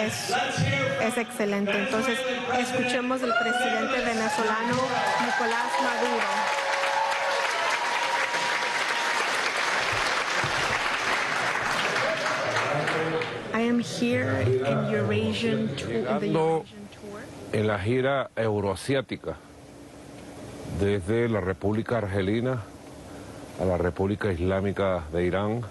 es excelente. Entonces, escuchemos al presidente venezolano Nicolás Maduro. I am here in Eurasian tour. En la gira euroasiática, desde la República Argelina a la República Islámica de Irán,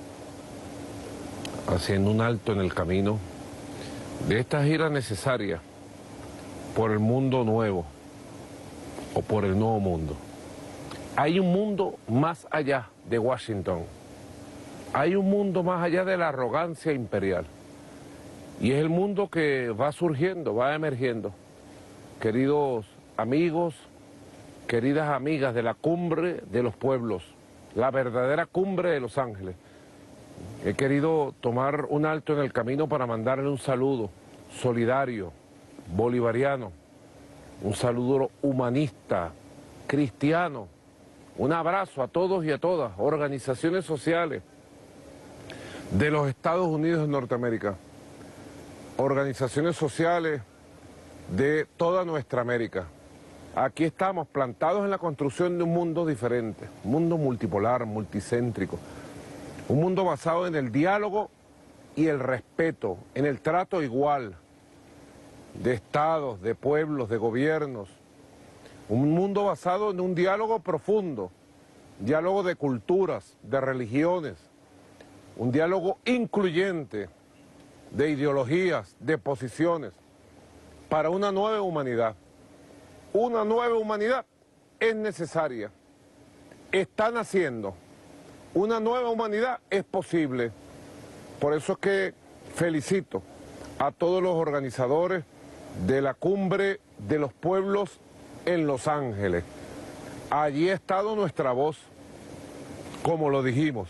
haciendo un alto en el camino de esta gira necesaria por el mundo nuevo o por el nuevo mundo. Hay un mundo más allá de Washington, hay un mundo más allá de la arrogancia imperial, y es el mundo que va surgiendo, va emergiendo. Queridos amigos, queridas amigas de la cumbre de los pueblos, la verdadera cumbre de Los Ángeles, he querido tomar un alto en el camino para mandarle un saludo solidario, bolivariano, un saludo humanista, cristiano, un abrazo a todos y a todas, organizaciones sociales de los Estados Unidos de Norteamérica, organizaciones sociales de toda nuestra América. Aquí estamos plantados en la construcción de un mundo diferente, un mundo multipolar, multicéntrico, un mundo basado en el diálogo y el respeto, en el trato igual de estados, de pueblos, de gobiernos, un mundo basado en un diálogo profundo, diálogo de culturas, de religiones, un diálogo incluyente de ideologías, de posiciones, para una nueva humanidad. Una nueva humanidad es necesaria, está naciendo, una nueva humanidad es posible. Por eso es que felicito a todos los organizadores de la Cumbre de los Pueblos en Los Ángeles. Allí ha estado nuestra voz, como lo dijimos,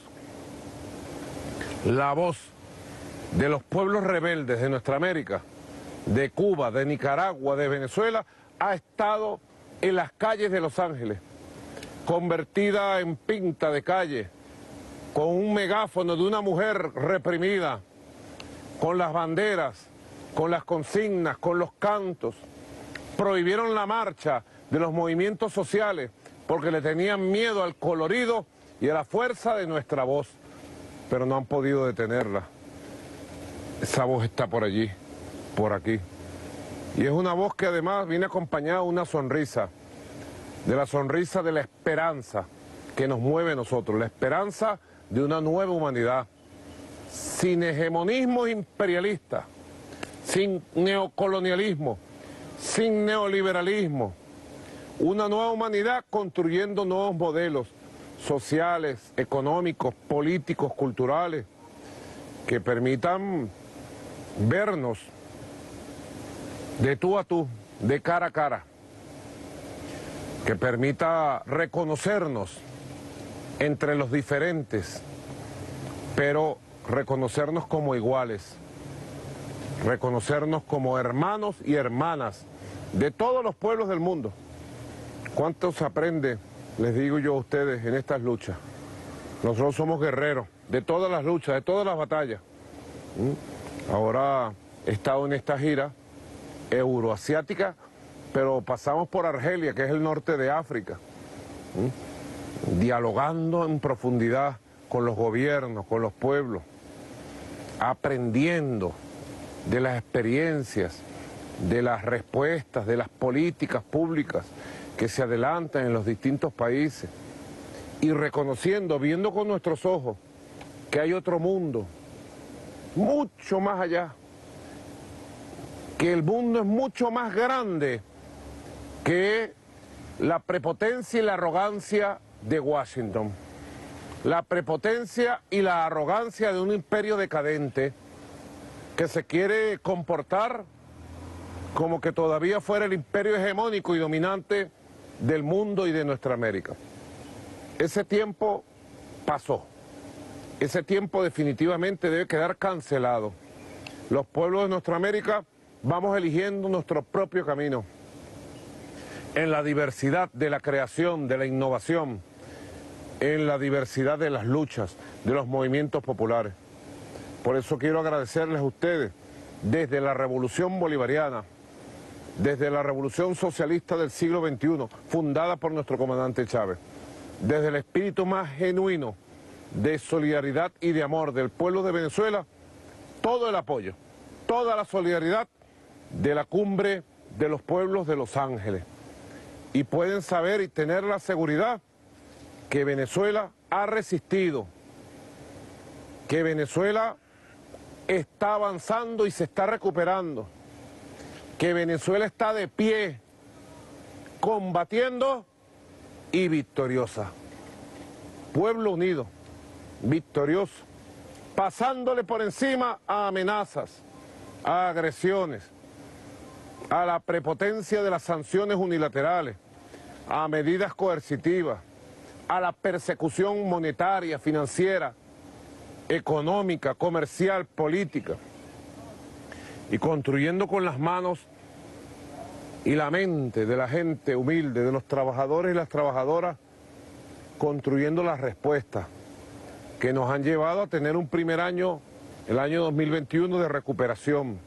la voz de los pueblos rebeldes de nuestra América, de Cuba, de Nicaragua, de Venezuela, ha estado en las calles de Los Ángeles, convertida en pinta de calle, con un megáfono de una mujer reprimida, con las banderas, con las consignas, con los cantos. Prohibieron la marcha de los movimientos sociales porque le tenían miedo al colorido y a la fuerza de nuestra voz, pero no han podido detenerla. Esa voz está por allí, por aquí. Y es una voz que además viene acompañada de una sonrisa, de la sonrisa de la esperanza que nos mueve a nosotros, la esperanza de una nueva humanidad, sin hegemonismo imperialista, sin neocolonialismo, sin neoliberalismo, una nueva humanidad construyendo nuevos modelos sociales, económicos, políticos, culturales, que permitan vernos de tú a tú, de cara a cara, que permita reconocernos entre los diferentes, pero reconocernos como iguales, reconocernos como hermanos y hermanas de todos los pueblos del mundo. ¿Cuánto se aprende, les digo yo a ustedes, en estas luchas? Nosotros somos guerreros de todas las luchas, de todas las batallas. Ahora he estado en esta gira euroasiática, pero pasamos por Argelia, que es el norte de África, dialogando en profundidad con los gobiernos, con los pueblos, aprendiendo de las experiencias, de las respuestas, de las políticas públicas que se adelantan en los distintos países, y reconociendo, viendo con nuestros ojos, que hay otro mundo, mucho más allá, que el mundo es mucho más grande que la prepotencia y la arrogancia de Washington, la prepotencia y la arrogancia de un imperio decadente que se quiere comportar como que todavía fuera el imperio hegemónico y dominante del mundo y de nuestra América. Ese tiempo pasó, ese tiempo definitivamente debe quedar cancelado. Los pueblos de nuestra América vamos eligiendo nuestro propio camino, en la diversidad de la creación, de la innovación, en la diversidad de las luchas, de los movimientos populares. Por eso quiero agradecerles a ustedes desde la revolución bolivariana, desde la revolución socialista del siglo XXI, fundada por nuestro comandante Chávez, desde el espíritu más genuino de solidaridad y de amor del pueblo de Venezuela, todo el apoyo, toda la solidaridad de la cumbre de los pueblos de Los Ángeles. Y pueden saber y tener la seguridad que Venezuela ha resistido, que Venezuela está avanzando y se está recuperando, que Venezuela está de pie, combatiendo y victoriosa. Pueblo unido, victorioso, pasándole por encima a amenazas, a agresiones, a la prepotencia de las sanciones unilaterales, a medidas coercitivas, a la persecución monetaria, financiera, económica, comercial, política, y construyendo con las manos y la mente de la gente humilde, de los trabajadores y las trabajadoras, construyendo las respuestas que nos han llevado a tener un primer año, el año 2021, de recuperación,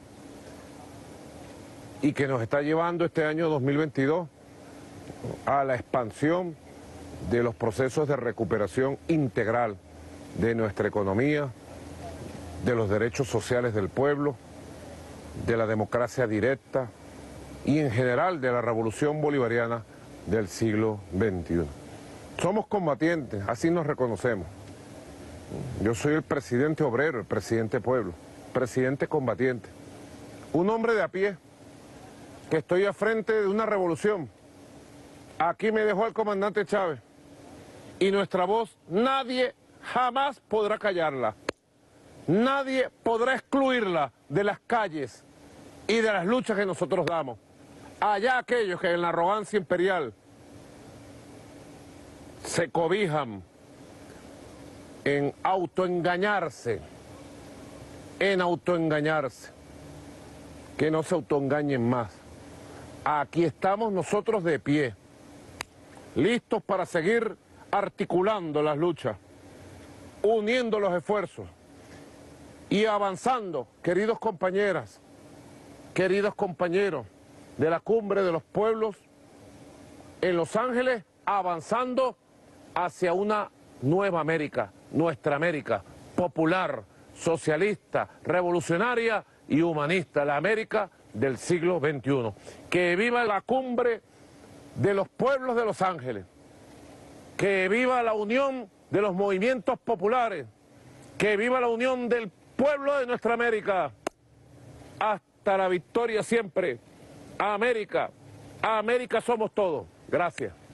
y que nos está llevando este año 2022 a la expansión de los procesos de recuperación integral de nuestra economía, de los derechos sociales del pueblo, de la democracia directa y en general de la revolución bolivariana del siglo XXI. Somos combatientes, así nos reconocemos. Yo soy el presidente obrero, el presidente pueblo, presidente combatiente, un hombre de a pie, que estoy al frente de una revolución. Aquí me dejó el comandante Chávez y nuestra voz nadie jamás podrá callarla. Nadie podrá excluirla de las calles y de las luchas que nosotros damos. Allá aquellos que en la arrogancia imperial se cobijan en autoengañarse, que no se autoengañen más. Aquí estamos nosotros de pie, listos para seguir articulando las luchas, uniendo los esfuerzos y avanzando, queridos compañeras, queridos compañeros de la cumbre de los pueblos en Los Ángeles, avanzando hacia una nueva América, nuestra América popular, socialista, revolucionaria y humanista, la América del siglo XXI. Que viva la cumbre de los pueblos de Los Ángeles, que viva la unión de los movimientos populares, que viva la unión del pueblo de nuestra América. Hasta la victoria siempre. América, América somos todos. Gracias.